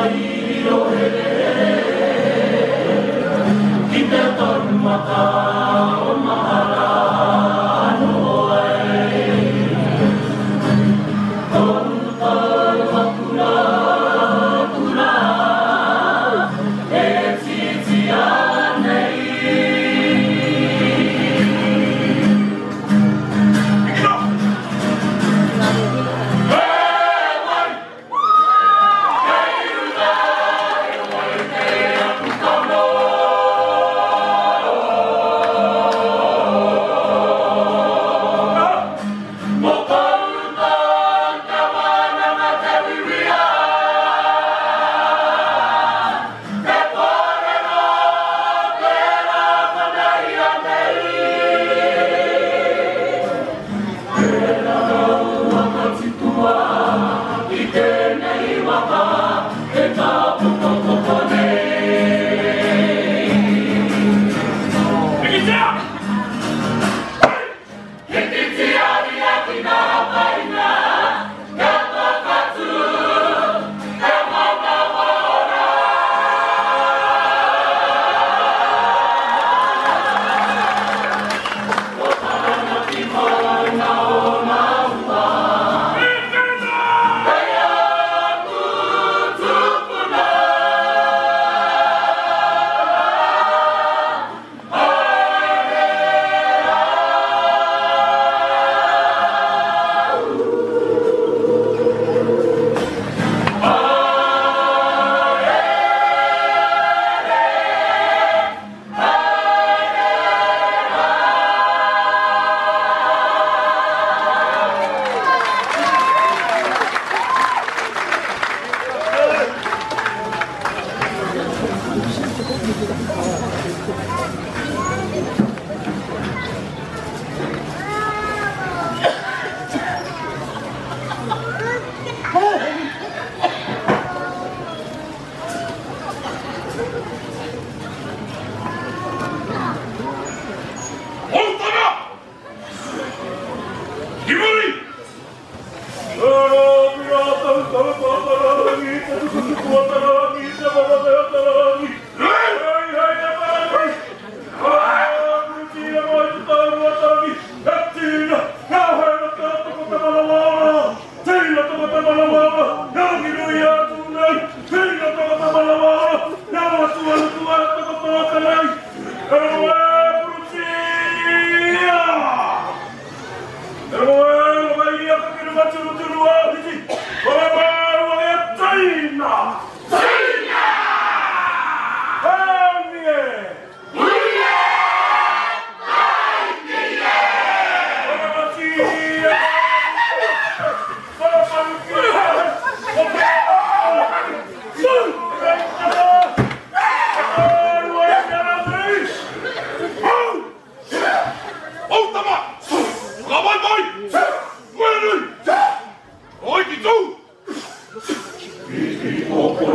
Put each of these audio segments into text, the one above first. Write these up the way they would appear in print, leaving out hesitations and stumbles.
Oi,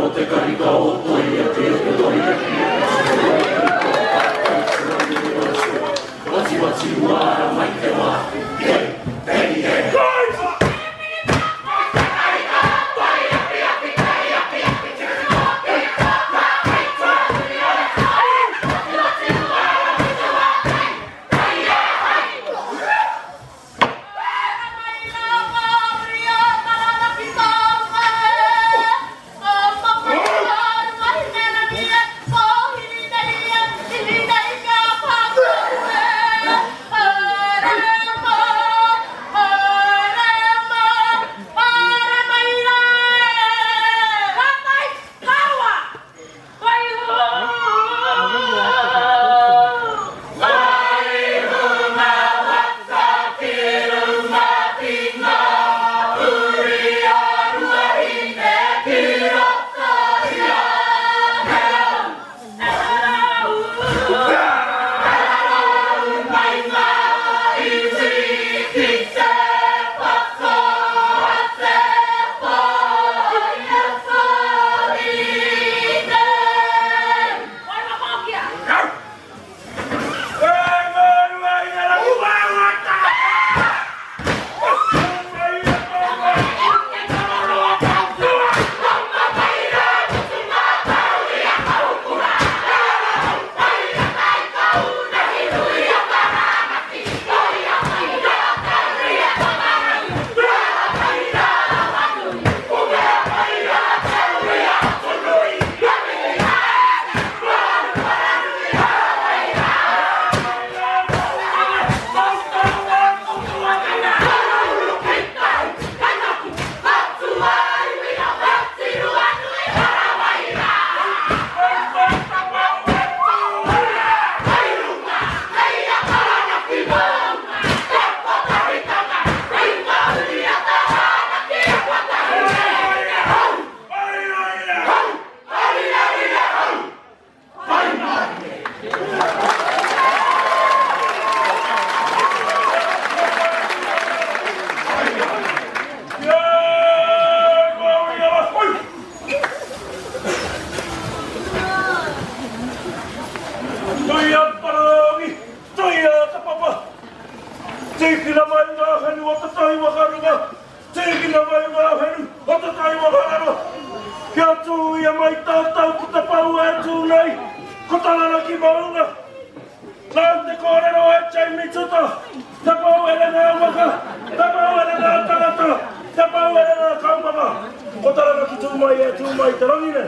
atu ia mai tātou ko te pau e tūnei, ko Taranaki maunga. Nā te kōrero e Jamie Tuta, te pau e ngā waka, te pau e ngā tangata, te pau e ngā kaumaka, ko Taranaki Tūmai e Tūmai te rangine.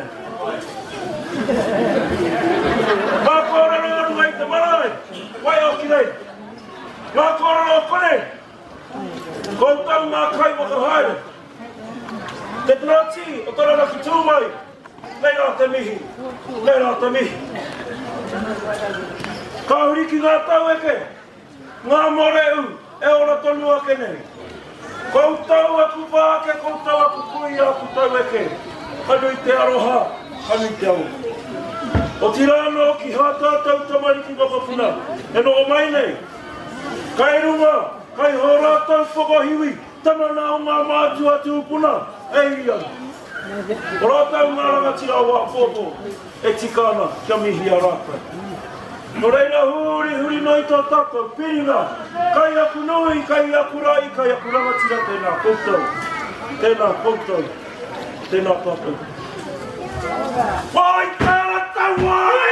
Mā kōrero anu hei te marae, wai oki nei. Mā kōrero kone, koutou ngā kai waka haere. Te Tanachi o Taranaki Tūmai, nei rā te mihi, nei rā te mihi. Ka huri ki ngā tau eke, ngā moreu e ora tonu ake nei. Koutou aku pāke, koutou aku kui aku tau eke. Anu i te aroha, anu i te au. O tirano ki hātātau tamariki wakapuna, e no o mai nei. Kai runga, kai hōrātau whakahiwi, tamana o ngā mātua tūpuna, e ia. O rātau ngā rangatira wā pōpō, e tikana kia mihi a rātai. No reira huri noi tō tātou, piringa, kai aku nui, kai aku rai, kai aku rangatira, tēnā koutou, tēnā tātou. Wai tārata wai!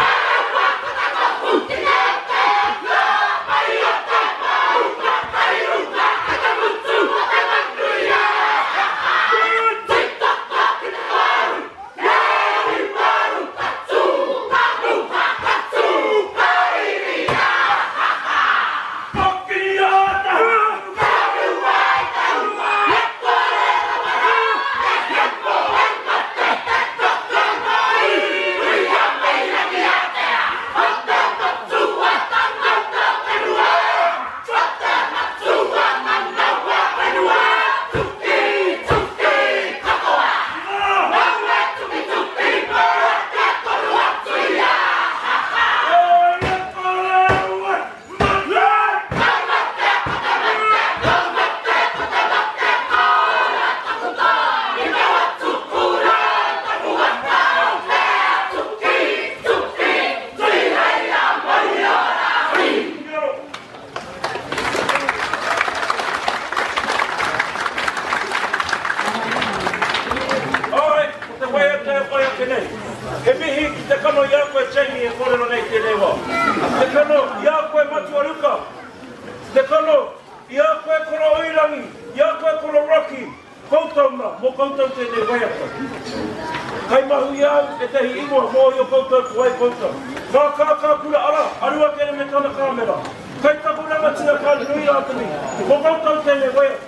He mihi ki te kano i a koe Jamie e kōrero nei te rewa. Te kano i a koe Matuaruka. Te kano i a koe Koro Oirangi, i a koe Koro Rocky. Koutou na, mō koutou tēnei waiata. Kai mahu i au e tehi ingoa mō i o koutou kuai koutou. Ngā kākā kura ara, arua kere me tana kāmera. Kai taku rangatina ka nui rātani, mō koutou tēnei waiata.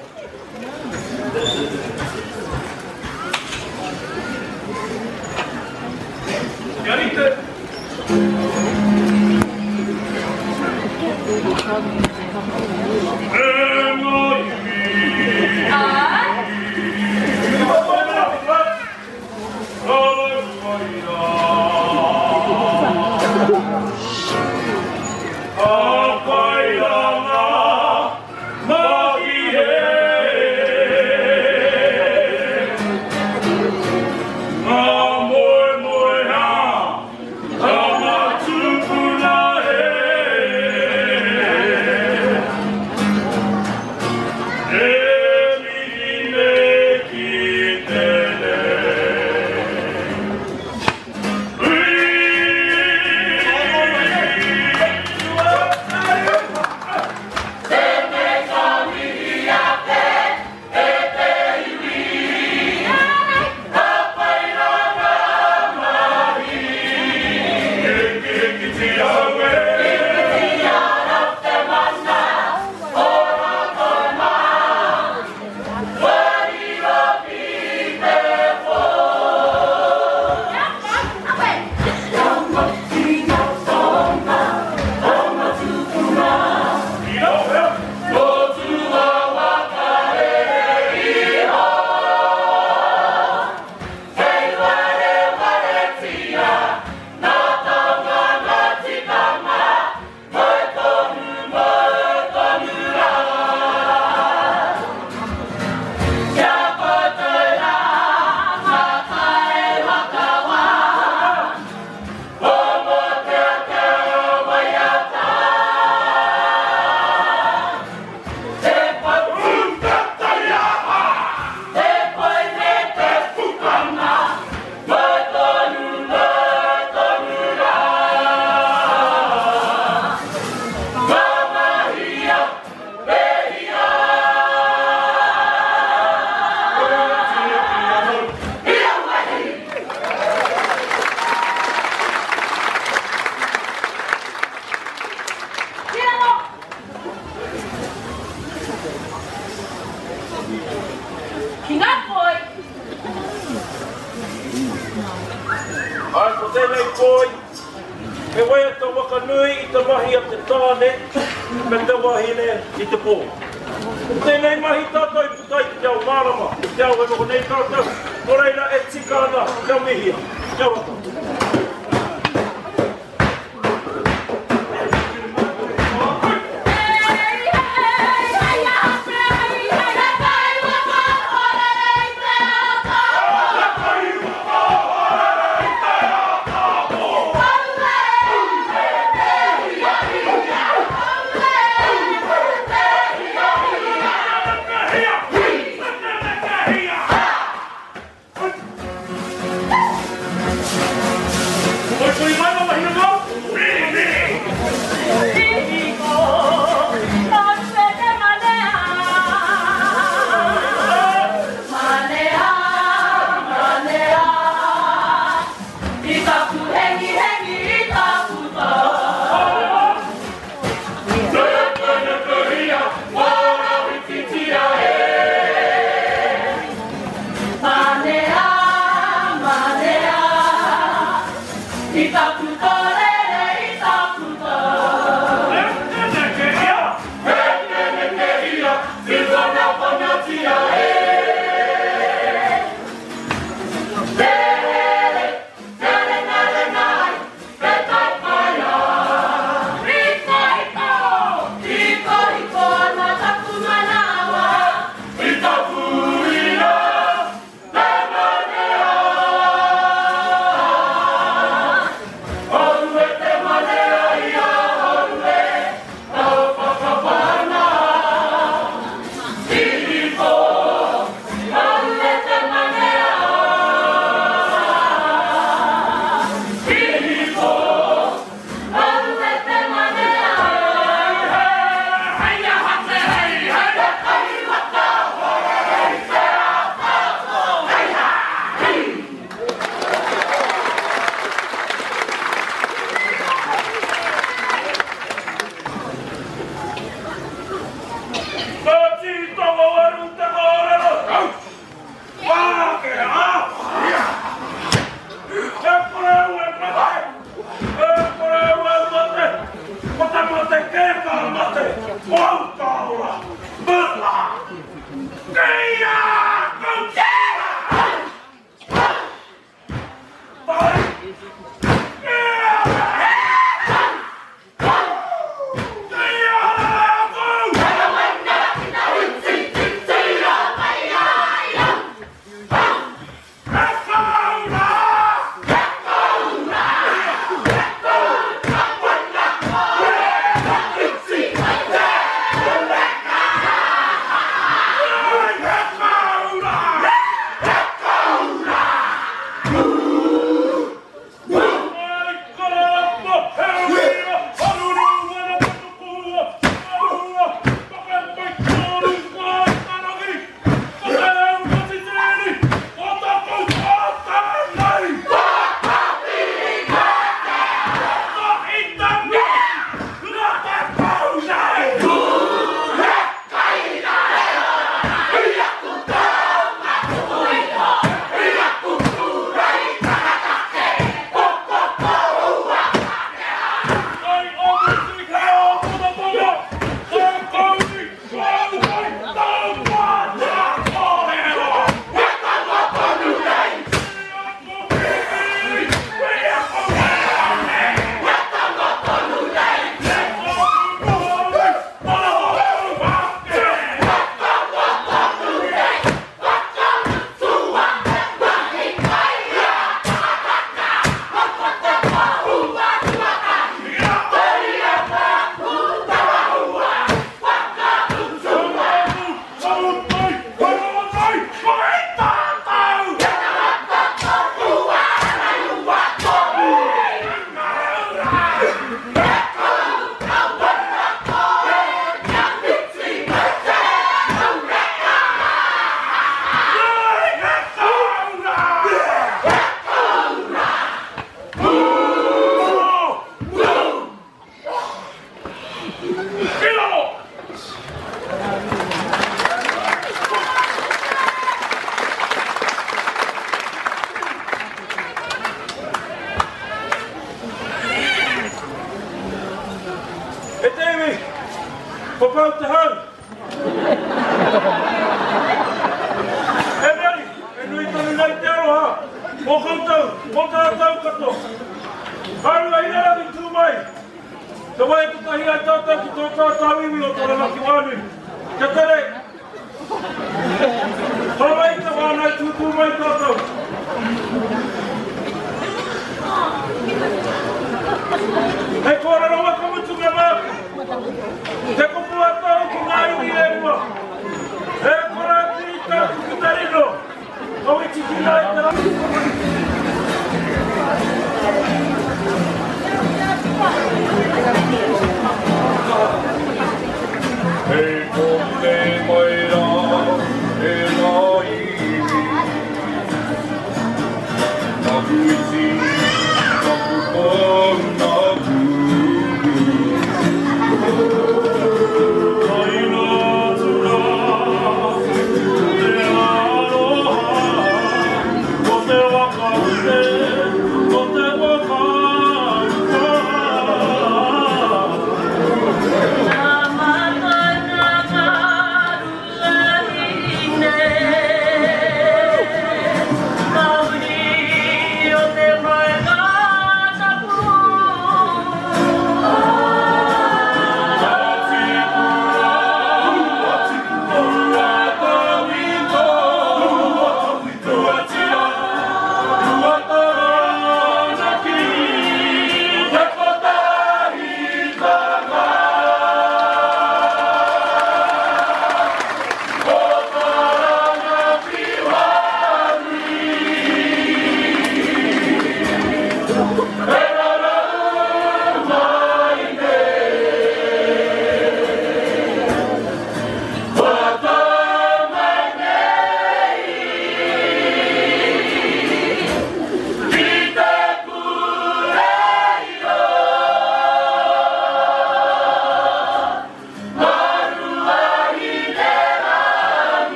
Yarite! Ai, ko tēnei koi, e waia tō wakanui i te mahi a te tāne, me te wahine i te pō. Tēnei mahi tātou i putai ki te au mārama, te au e moko nei tātou, no reira e tika ana, te au mihia, te au ata. whakau te hau. E meri, e nui tonu nei te aroha. Mō koutou, mō tātou kato. Ngā Ruahine Tūmai. Te wai te tahi ai tātou ki tō tātou iwi o Taranaki Tūmai. Te tere. Harai te wānai tūmai tātou. Hei kōra rawa ka mutu ngā māku. Te kupu atau ki ngā iwi e rua. He kora ati i tāku ki te rino. Kau i tiki nai te rau. Hei kone mai rā, e ngā iwi. Naku iti, naku kong, naku Taina tura, te aroha, ko te waka te